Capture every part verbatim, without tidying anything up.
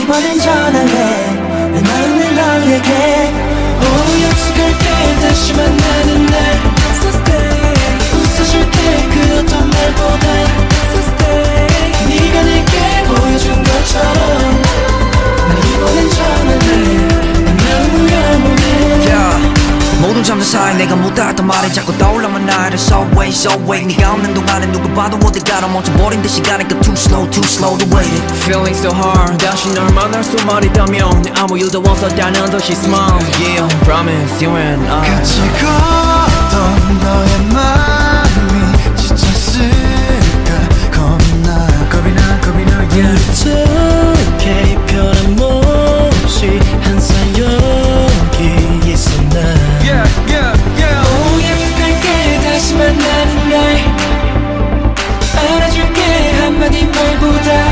이번엔 전할래 내 마음을 너에게 오 약속할게 다시 만나는 날 So stay 웃어줄게 그 어떤 말보다 So stay 네가 내게 보여준 것처럼 나 이번엔 전할래 내 마음을 영원해 yeah. 모두 잠든 사이 내가 못했던 말이 자꾸 떠올라만 나를 So wait so wait 네가 없는 동안에 누구 봐도 어디 가라 멈춰버린 듯 시간이니까 Too slow too slow to wait it Feeling so hard 다시 널 만날 수만 있다면 내 아무 일도 없었다는 듯이 smile Yeah promise you and I 같이 걷던 너의 마음이 지쳤을까 겁이 나 겁이 나 겁이 나 yeah 어떻게 변함 없이 항상 여기 있어 나 Yeah yeah yeah 오 약속할게 다시 만나는 날 알아줄게 한마디 말보다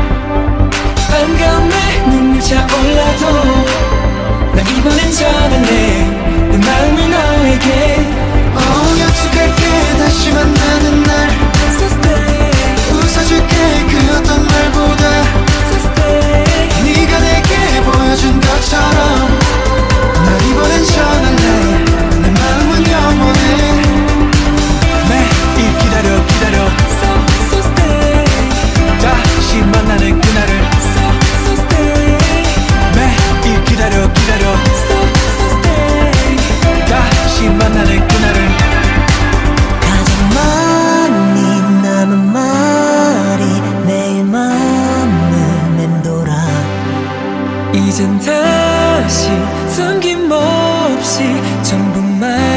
반가움에 눈물 차올라도 나 이번엔 전할래 내 마음을 너에게 오 약속할게 다시 만나는 날 So stay 웃어줄게 그 어떤 말보다 So stay 네가 내게 보여준 것처럼 나 이번엔 전할래 내 마음은 영원해 매일 기다려 기다려 So so stay 다시 만나는 그날을 So so stay 매일 기다려 기다려 So so stay 다시 만나는 그날을 가장 많이 남은 말이 내 맘을 맴돌아 이젠 다시 숨김없이 전부 말